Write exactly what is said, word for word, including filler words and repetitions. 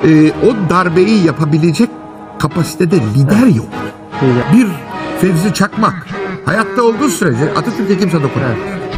e, o darbeyi yapabilecek kapasitede lider yok. Lider. Bir Fevzi Çakmak hayatta olduğu sürece Atatürk'e kimse dokunamaz. Evet.